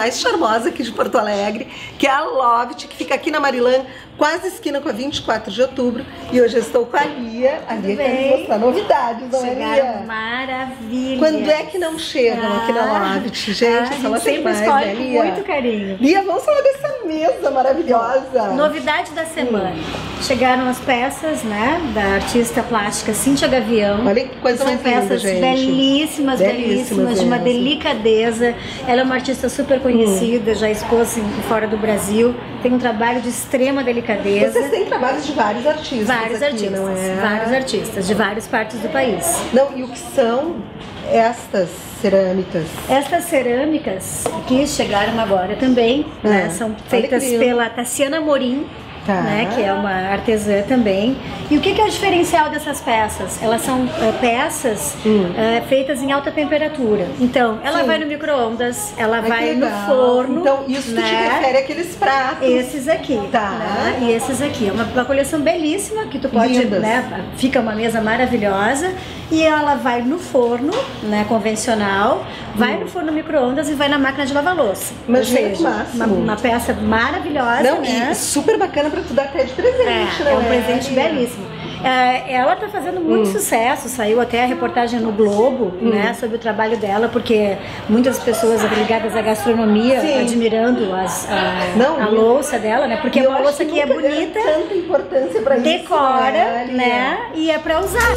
mais charmosa aqui de Porto Alegre, que é a Lovit, que fica aqui na Marilã, quase esquina com a 24 de outubro. E hoje eu estou com a Lia. A Lia quer nos mostrar novidades, não é, Lia? Maravilha! Quando é que não chegam aqui na Lovit? Gente, essa loja sempre demais, escolhe né, com Lia? muito carinho. Lia, vamos falar dessa mesa maravilhosa. Novidade da semana. Chegaram as peças, né, da artista plástica Cíntia Gavião. Olha que coisa mais linda, peças gente. belíssimas, belíssimas, de uma delicadeza. Ela é uma artista super conhecida, já expôs fora do Brasil. Tem um trabalho de extrema delicadeza. Vocês têm trabalhos de vários artistas. Vários aqui, artistas, não é? vários artistas, de várias partes do país. Não, e o que são estas cerâmicas? Estas cerâmicas que chegaram agora também, né, são feitas pela Tassiana Morim, né, que é uma artesã também. E o que é o diferencial dessas peças? Elas são peças feitas em alta temperatura. Então, ela vai no micro-ondas, ela vai no forno. Então, isso que te refere àqueles pratos. Esses aqui. Né? E esses aqui. É uma coleção belíssima que tu pode, né, fica uma mesa maravilhosa. E ela vai no forno, né, convencional, vai no forno micro-ondas e vai na máquina de lavar louça. Imagina, ou seja, uma peça maravilhosa. Não, né? E super bacana pra tu dar até de presente, né? É um presente belíssimo. Ela tá fazendo muito sucesso, saiu até a reportagem no Globo, né, sobre o trabalho dela, porque muitas pessoas ligadas à gastronomia admirando a louça dela, né, porque é uma louça que é bonita, tanta importância pra decora, isso, né, e é pra usar.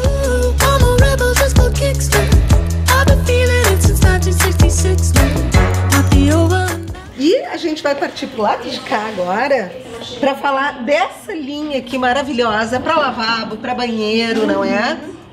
E a gente vai partir pro lado de cá agora para falar dessa linha aqui maravilhosa para lavabo, para banheiro, não é?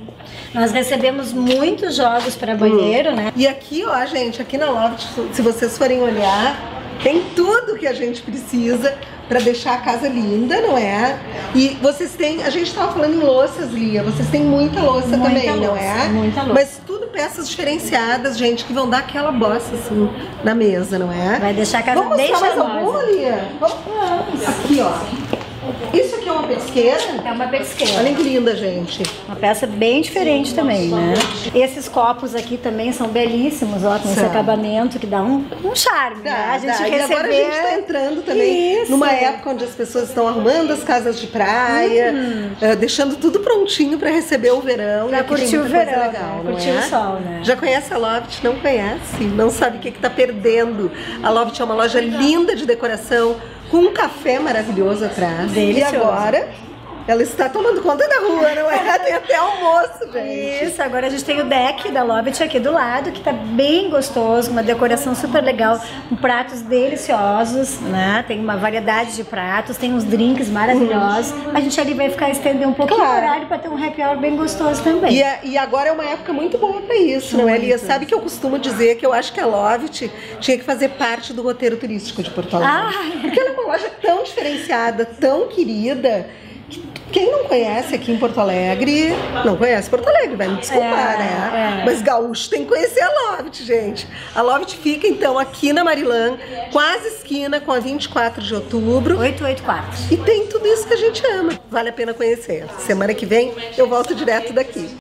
Nós recebemos muitos jogos para banheiro, né? E aqui, ó, gente, aqui na Lovit, se vocês forem olhar, tem tudo que a gente precisa para deixar a casa linda, não é? E vocês têm, a gente tava falando em louças, Lia, vocês têm muita louça também, não é? Muita louça. Mas tudo peças diferenciadas, gente, que vão dar aquela bossa assim na mesa, não é? Vai deixar a casa bem charmosa. Vamos mostrar mais alguma, Lia? Vamos. Aqui, ó. Isso aqui é uma petisqueira? É uma petisqueira. Olha que linda, gente. Uma peça bem diferente também, né? Esses copos aqui também são belíssimos, ó, com esse acabamento que dá um charme, né? A gente E agora a gente tá entrando também numa época onde as pessoas estão arrumando as casas de praia, deixando tudo prontinho pra receber o verão. Pra curtir o verão, legal, curtir o sol, né? Já conhece a Lovit? Não conhece? Não sabe o que tá perdendo. A Lovit é uma loja linda de decoração, com um café maravilhoso atrás. Delicioso. E agora ela está tomando conta da rua, não é? Tem até almoço, gente. Isso, agora a gente tem o deck da Lovit aqui do lado, que tá bem gostoso, uma decoração super legal, com pratos deliciosos, né? Tem uma variedade de pratos, tem uns drinks maravilhosos. A gente ali vai ficar estender um pouquinho o horário para ter um happy hour bem gostoso também. E agora é uma época muito boa para isso, não é, Lia? Sabe que eu costumo dizer que eu acho que a Lovit tinha que fazer parte do roteiro turístico de Porto Alegre. Porque ela é uma loja tão diferenciada, tão querida. Quem não conhece aqui em Porto Alegre, não conhece Porto Alegre, vai me desculpar, né? Mas gaúcho tem que conhecer a Lovit, gente. A Lovit fica, então, aqui na Marilã, quase esquina com a 24 de outubro. 884. E tem tudo isso que a gente ama. Vale a pena conhecer. Semana que vem eu volto direto daqui.